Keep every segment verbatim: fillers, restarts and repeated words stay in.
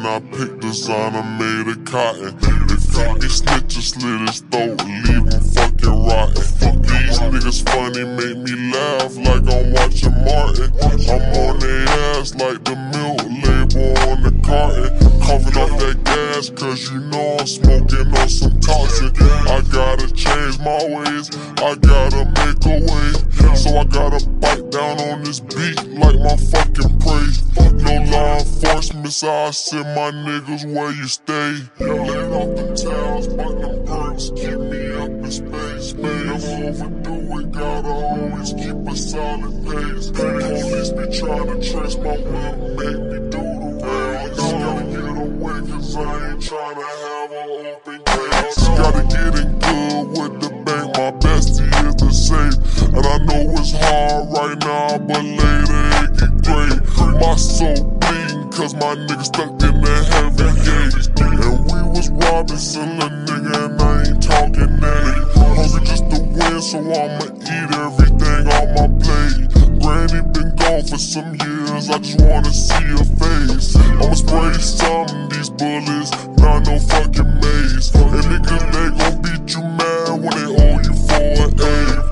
and I picked designer made of cotton. If fifty snitches slit his throat, leave him fucking rotten. These niggas funny, make me laugh like I'm watching Martin. I'm on their ass like the milk label on the carton. Coughing off that gas, cause you know I'm smoking on some toxic. I gotta change my ways, I gotta make a way. So I gotta bite down on this beat like my fucking prey. No law enforcement, so I send my niggas where you stay. Laying off them towels, but them perks keep me up in space. Never overdo it, gotta always keep a solid pace. Police be trying to trace my whip, make me do the race. Gotta get away, cause I ain't trying to have an open case. Gotta get in good with the bank, my bestie is the safe. And I know it's hard right now, but later it get great. My soul bleeding, cause my nigga stuck in the heavy gate. And we was robbing, selling nigga, and I ain't talking that. Hungry just to win, so I'ma eat everything on my plate. Granny been gone for some years, I just wanna see her face. I'ma spray some these bullets, not no fucking maze. And niggas, they gon' beat you mad when they owe you for an A.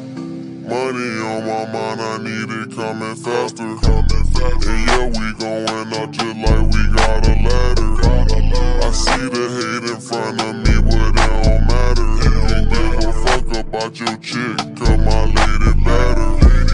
Money on my mind, I need it coming faster. And yeah, we going up just like we got a ladder. I see the hate in front of me, but it don't matter. Don't give a fuck about your chick, cause my lady better.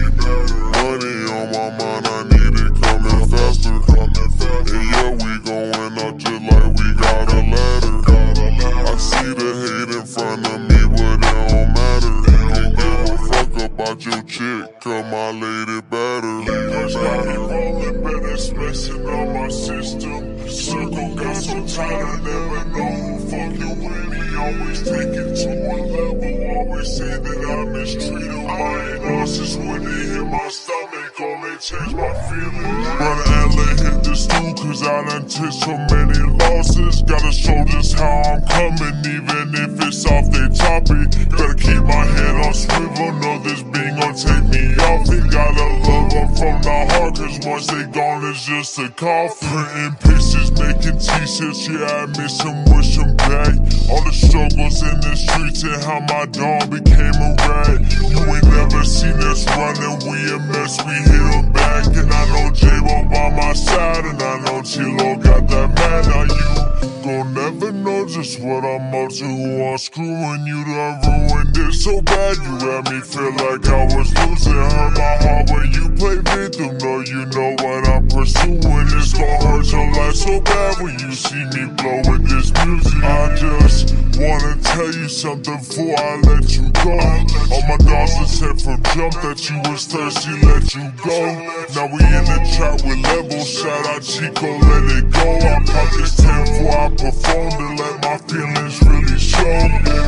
Money on my mind, I need it coming faster. And yeah, we going up just like we got a ladder. I see the hate in front of me, but it don't matter. Don't give a fuck about your chick, cause my lady better. First got it rolling, but it's messing on my system. Circle got so tight, I never know who fuck you with. He always take it to a level, always say that I mistreat him. I ain't nauseous when they hit my stomach, only change my feelings. Brother Adler hit the stool, cause I done took so many losses. Gotta show just how I'm coming, even if it's off their topic. Gotta keep my head on swivel, know this beat gon' take me off it. Gotta love them from the heart, cause once they gone it's just a coffin. Printing pictures, making t-shirts, yeah I miss them, wish them back. All the struggles in the streets and how my dog became a rat. You ain't never seen us running, we a mess, we hit them back. And I know J-Bo by my side, and I know T-Lo got that man. Now you gon' never know just what I'm up to, who I'm screwing. You done ruined it so bad, you had me feel like I was losing. Hurt my heart when you play victim, know you know what I'm pursuing. It's gon' hurt your life so bad when you see me blow with this music. I just wanna tell you something before I let you go. All my dogs was hit from jump that you was thirsty, let you go. Now we in the trap with levels, shout out Chico, let it go. I pop this ten before I perform to let my feelings really show.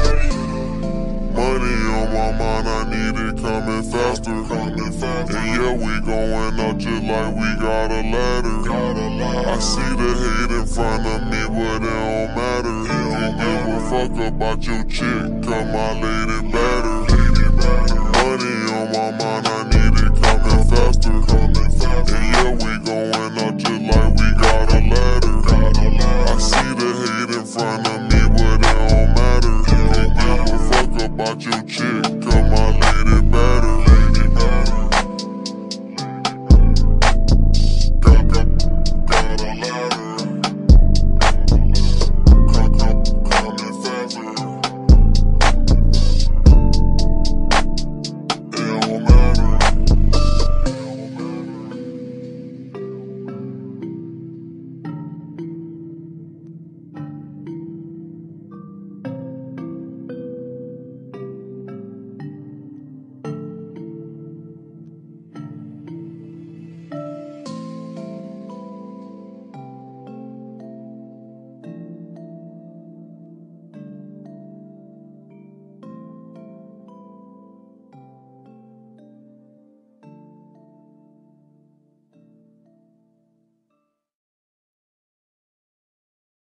Money on my mind, I need it coming faster. And yeah, we going up just like we got a ladder. I see the hate in front of me, but it don't matter. Don't give a fuck about your chick, cause my lady better. Money on my mind, I need it coming faster. And yeah, we going up just like we got a ladder. I see the hate in front of me, but it don't matter. Don't give a fuck about your chick, cause my lady better.